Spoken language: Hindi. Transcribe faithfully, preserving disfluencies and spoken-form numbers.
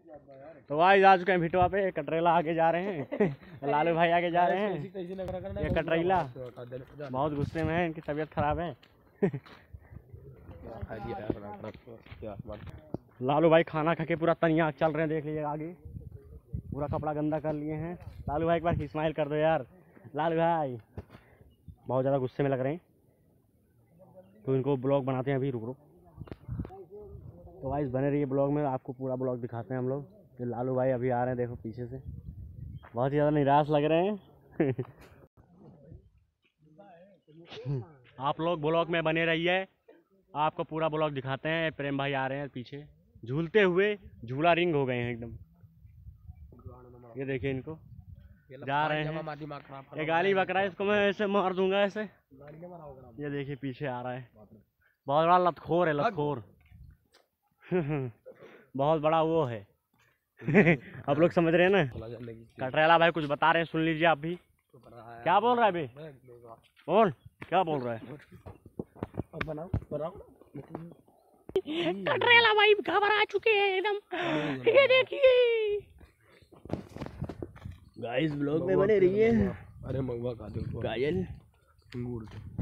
तो भाई जा चुके हैं भिटवा पे, कटरेला आगे जा रहे हैं। लालू भाई आगे जा रहे हैं। ये कटरेला बहुत गुस्से में है, इनकी तबीयत खराब है। लालू भाई खाना खा के पूरा तनिया चल रहे हैं, देख लीजिए आगे पूरा कपड़ा गंदा कर लिए हैं। लालू भाई एक बार स्माइल कर दो यार। लालू भाई बहुत ज़्यादा गुस्से में लग रहे हैं, तो इनको ब्लॉग बनाते हैं अभी, रुक रुक। तो भाई बने रहिए ब्लॉग में, आपको पूरा ब्लॉग दिखाते हैं हम लोग। तो लालू भाई अभी आ रहे हैं, देखो पीछे से बहुत ही ज़्यादा निराश लग रहे हैं। आप लोग ब्लॉग में बने रहिए, आपको पूरा ब्लॉग दिखाते हैं। प्रेम भाई आ रहे हैं पीछे झूलते हुए, झूला रिंग हो गए हैं एकदम। ये देखिए इनको जा रहे हैं। ये गाली बक रहा है, इसको मैं ऐसे मार दूंगा ऐसे। ये देखिए पीछे आ रहा है, बहुत बड़ा लतखोर है, लतखोर। बहुत बड़ा वो है। आप लोग समझ रहे हैं ना। कटरेला भाई कुछ बता रहे हैं, सुन लीजिए आप भी। क्या बोल रहा है भाई, बोल क्या बोल रहा है। कटरेला भाई घबरा चुके हैं एकदम। ये देखिए गाइस ब्लॉग में बने रहिए। अरे महुआ खा दो कायल अंगूर